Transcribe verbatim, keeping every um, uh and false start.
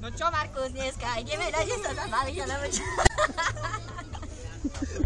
No čo, Markus, dneska ideme na že sa zabaviť, alebo čo?